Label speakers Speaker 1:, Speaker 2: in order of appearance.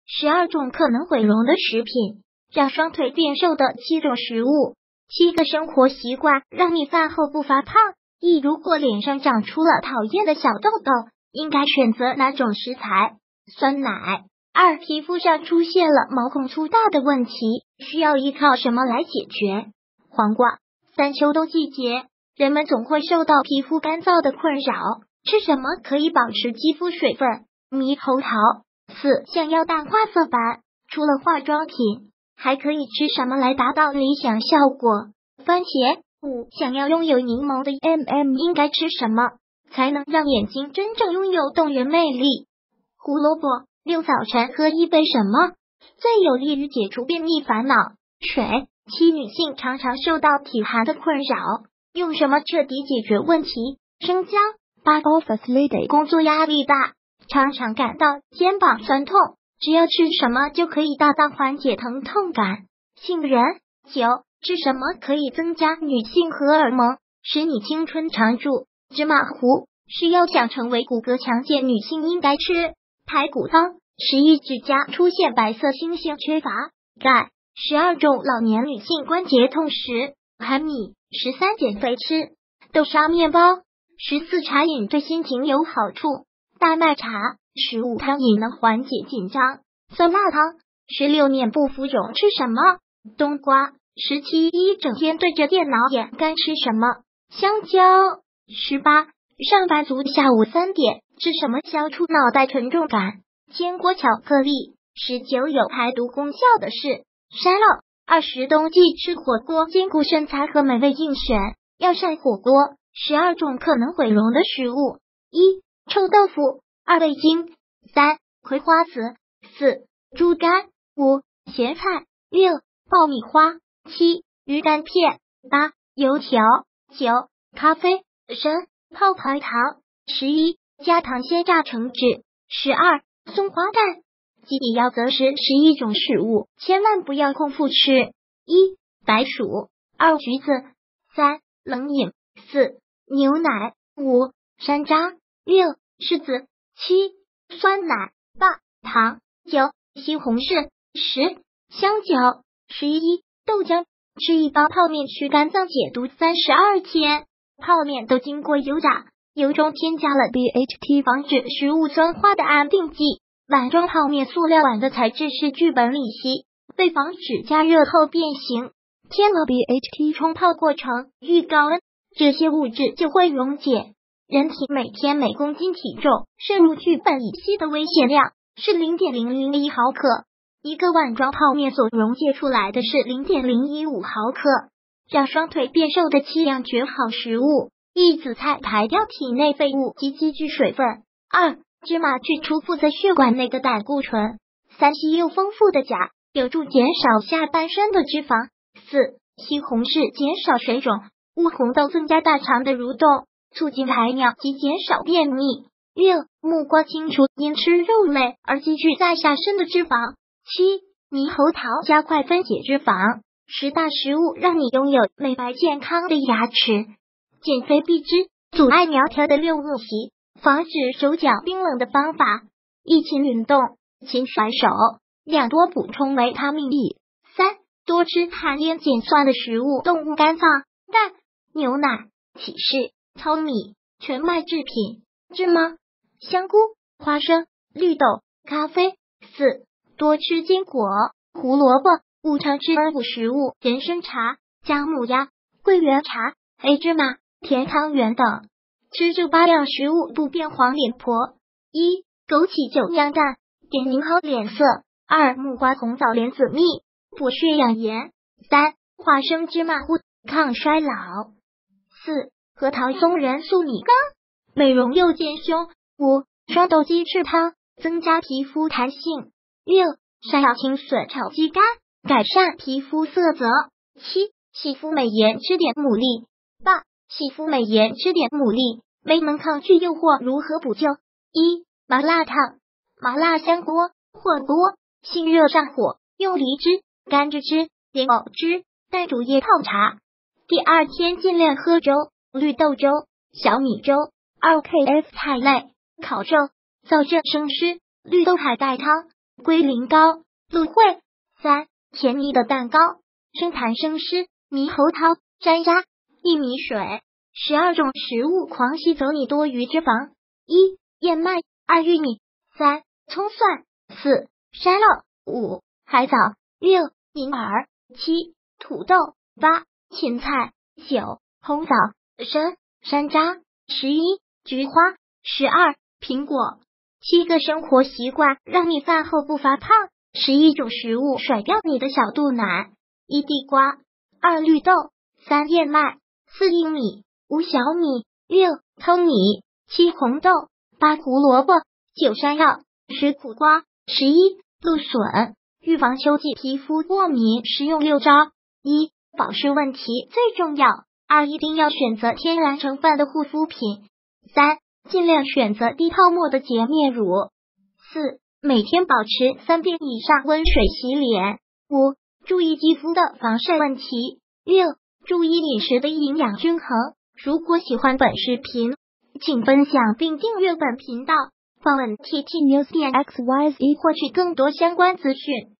Speaker 1: 12种可能毁容的食品，让双腿变瘦的7种食物，7个生活习惯让你饭后不发胖。1. 如果脸上长出了讨厌的小痘痘，应该选择哪种食材？酸奶。2. 皮肤上出现了毛孔粗大的问题，需要依靠什么来解决？黄瓜。3. 秋冬季节，人们总会受到皮肤干燥的困扰，吃什么可以保持肌肤水分？猕猴桃。4. 想要淡化色斑，除了化妆品，还可以吃什么来达到理想效果？番茄。5. 想要拥有柠檬的应该吃什么才能让眼睛真正拥有动人魅力？胡萝卜。6. 早晨喝一杯什么最有利于解除便秘烦恼？水。7. 女性常常受到体寒的困扰，用什么彻底解决问题？生姜。8. Office lady 工作压力大，常常感到肩膀酸痛，只要吃什么就可以大大缓解疼痛感？杏仁。9. 吃什么可以增加女性荷尔蒙，使你青春常驻？芝麻糊。是要想成为骨骼强健女性应该吃排骨汤。11. 指甲出现白色星星，缺乏钙。12. 种老年女性关节痛时，含米。13. 减肥吃豆沙面包。14. 茶饮对心情有好处，大麦茶。15. 汤饮能缓解紧张，酸辣汤。16. 面部浮肿吃什么？冬瓜。17. 一整天对着电脑眼干吃什么？香蕉。18. 上班族下午3点吃什么消除脑袋沉重感？坚果巧克力。19. 有排毒功效的是山酪。20. 冬季吃火锅兼顾身材和美味应选，要晒火锅。12种可能毁容的食物： 1. 臭豆腐。2. 味精。3. 葵花籽。4. 猪肝。5. 咸菜。6. 爆米花。7. 鱼肝片。8. 油条。9. 咖啡。10. 泡白糖。11. 加糖鲜榨成脂。12. 松花蛋。基底要择食11种食物，千万不要空腹吃。1. 白薯。2. 橘子。3. 冷饮。4. 牛奶。5. 山楂。6. 柿子。7. 酸奶。8. 糖。9. 西红柿。10. 香蕉。11. 豆浆。吃一包泡面去肝脏解毒32天。泡面都经过油炸，油中添加了 BHT 防止食物酸化的安定剂。碗装泡面塑料碗的材质是聚苯乙烯，为防止加热后变形，添了 BHT 冲泡过程遇高温，这些物质就会溶解。人体每天每公斤体重摄入聚苯乙烯的危险量是 0.001 毫克，一个碗装泡面所溶解出来的是 0.015 毫克。让双腿变瘦的7样绝好食物： 1. 紫菜排掉体内废物及积聚水分。 2. 芝麻去除附在血管内的胆固醇。 3. 硒又丰富的钾有助减少下半身的脂肪。 4. 西红柿减少水肿。 5. 红豆增加大肠的蠕动，促进排尿及减少便秘。 6. 木瓜清除因吃肉类而积聚在下身的脂肪。 7. 猕猴桃加快分解脂肪。10大食物让你拥有美白健康的牙齿。减肥必知阻碍苗条的6恶习，防止手脚冰冷的方法： 1. 勤运动，勤甩手。 2. 多补充维他命 E。 3. 多吃含盐碱酸的食物，动物肝脏、蛋、牛奶、起司、糙米、全麦制品、芝麻、香菇、花生、绿豆、咖啡。 4. 多吃坚果、胡萝卜。 5. 常吃二谷食物，人参茶、姜母鸭、桂圆茶、黑芝麻、甜汤圆等。吃这8样食物不变黄脸婆。 1. 枸杞酒酿蛋，点宁好脸色。 2. 木瓜红枣莲子蜜，补血养颜。 3. 花生芝麻糊，抗衰老。 4. 核桃松仁素米羹，美容又健胸。 5. 双豆鸡翅汤，增加皮肤弹性。 6. 山药青笋炒鸡肝，改善皮肤色泽。 7. 洗肤美颜吃点牡蛎。 8. 洗肤美颜吃点牡蛎，没能抗拒诱惑如何补救？ 1. 麻辣烫。麻辣香锅、火锅，性热上火，用梨汁、甘蔗汁、莲藕汁、淡竹叶泡茶。第2天尽量喝粥，绿豆粥、小米粥。 2. KF 菜类，烤肉、燥热生吃、绿豆海带汤。 龟苓膏、芦荟。3. 甜腻的蛋糕，生痰生湿、猕猴桃、山楂、薏米水。12种食物狂吸走你多余脂肪。1. 燕麦。2. 玉米。3. 葱蒜。4. 沙酪。5. 海藻。6. 银耳。7. 土豆。8. 芹菜。9. 红枣、参、山楂。11. 菊花。12. 苹果。7个生活习惯让你饭后不发胖。11种食物甩掉你的小肚腩。1. 地瓜。2. 绿豆。3. 燕麦。4. 薏米。5. 小米。6. 糙米。7. 红豆。8. 胡萝卜。9. 山药。10. 苦瓜。11. 鹿笋。预防秋季皮肤过敏，实用6招。1. 保湿问题最重要。2. 一定要选择天然成分的护肤品。3. 尽量选择低泡沫的洁面乳。4. 每天保持3遍以上温水洗脸。5. 注意肌肤的防晒问题。6. 注意饮食的营养均衡。如果喜欢本视频，请分享并订阅本频道，访问 ttnews.xyz 获取更多相关资讯。